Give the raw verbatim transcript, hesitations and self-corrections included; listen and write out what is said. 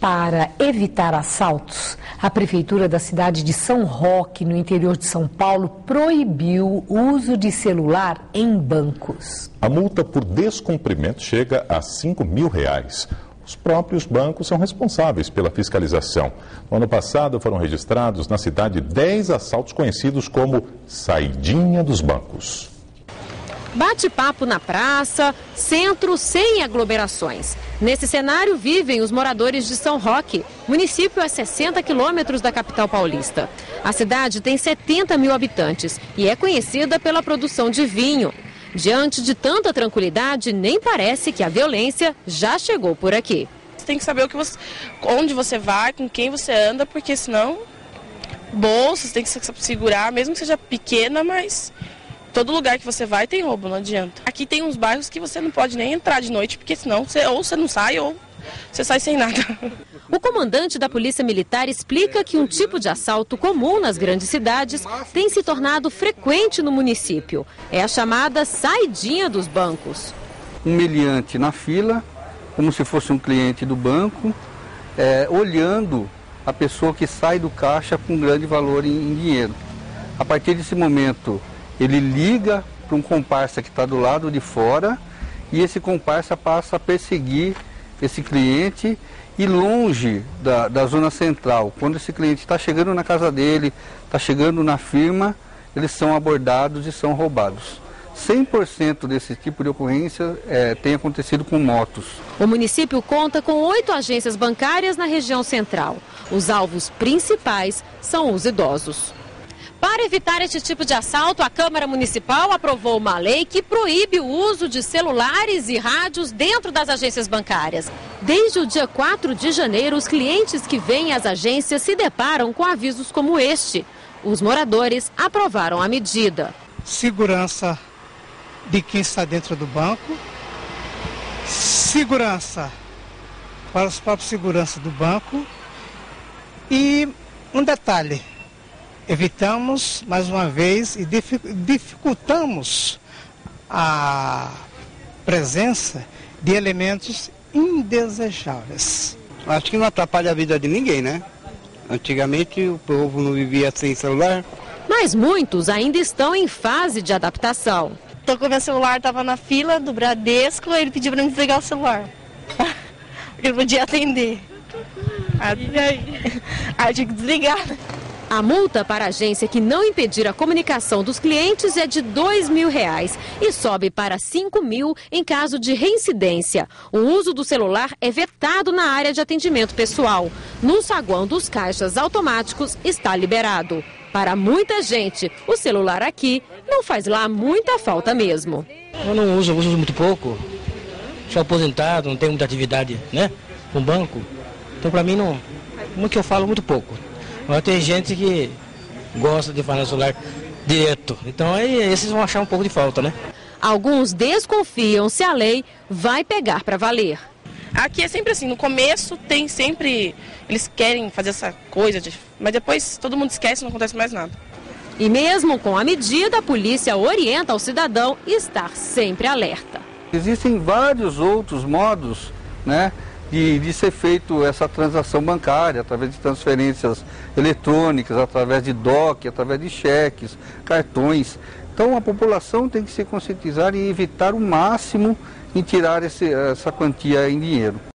Para evitar assaltos, a Prefeitura da cidade de São Roque, no interior de São Paulo, proibiu o uso de celular em bancos. A multa por descumprimento chega a cinco mil reais. Os próprios bancos são responsáveis pela fiscalização. No ano passado foram registrados na cidade dez assaltos conhecidos como saidinha dos bancos. Bate-papo na praça, centro sem aglomerações. Nesse cenário vivem os moradores de São Roque, município a sessenta quilômetros da capital paulista. A cidade tem setenta mil habitantes e é conhecida pela produção de vinho. Diante de tanta tranquilidade, nem parece que a violência já chegou por aqui. Você tem que saber o que você, onde você vai, com quem você anda, porque senão bolsas tem que se segurar, mesmo que seja pequena, mas todo lugar que você vai tem roubo, não adianta. Aqui tem uns bairros que você não pode nem entrar de noite, porque senão você, ou você não sai ou você sai sem nada. O comandante da Polícia Militar explica que um tipo de assalto comum nas grandes cidades tem se tornado frequente no município. É a chamada saidinha dos bancos. Um meliante na fila, como se fosse um cliente do banco, é, olhando a pessoa que sai do caixa com grande valor em, em dinheiro. A partir desse momento, ele liga para um comparsa que está do lado de fora e esse comparsa passa a perseguir esse cliente e longe da, da zona central. Quando esse cliente está chegando na casa dele, está chegando na firma, eles são abordados e são roubados. cem por cento desse tipo de ocorrência é, tem acontecido com motos. O município conta com oito agências bancárias na região central. Os alvos principais são os idosos. Para evitar este tipo de assalto, a Câmara Municipal aprovou uma lei que proíbe o uso de celulares e rádios dentro das agências bancárias. Desde o dia quatro de janeiro, os clientes que vêm às agências se deparam com avisos como este. Os moradores aprovaram a medida. Segurança de quem está dentro do banco, segurança para os próprios seguranças do banco e um detalhe. Evitamos, mais uma vez, e dificultamos a presença de elementos indesejáveis. Acho que não atrapalha a vida de ninguém, né? Antigamente o povo não vivia sem celular. Mas muitos ainda estão em fase de adaptação. Tô com o meu celular, estava na fila do Bradesco, ele pediu para me desligar o celular. Porque ele podia atender. E aí? Aí eu tinha que desligar. A multa para a agência que não impedir a comunicação dos clientes é de dois mil reais e sobe para cinco mil em caso de reincidência. O uso do celular é vetado na área de atendimento pessoal. No saguão dos caixas automáticos está liberado. Para muita gente, o celular aqui não faz lá muita falta mesmo. Eu não uso, eu uso muito pouco. Sou aposentado, não tenho muita atividade, né, com banco. Então para mim não, como que eu falo, muito pouco. Mas tem gente que gosta de falar no celular direto. Então aí esses vão achar um pouco de falta, né? Alguns desconfiam se a lei vai pegar para valer. Aqui é sempre assim, no começo tem sempre, eles querem fazer essa coisa, de, mas depois todo mundo esquece e não acontece mais nada. E mesmo com a medida, a polícia orienta o cidadão a estar sempre alerta. Existem vários outros modos, né? De, de ser feito essa transação bancária, através de transferências eletrônicas, através de D O C, através de cheques, cartões. Então a população tem que se conscientizar e evitar o máximo em tirar esse, essa quantia em dinheiro.